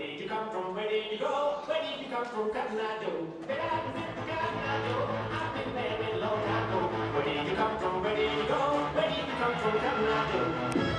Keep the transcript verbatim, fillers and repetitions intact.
did you come from? Where did you go? Where did you come from, Cotton Eye Joe? Where did Cotton Eye Joe? I've been married a long time ago. Where did you come from? Where did you go? Where did you come from, Cotton Eye Joe?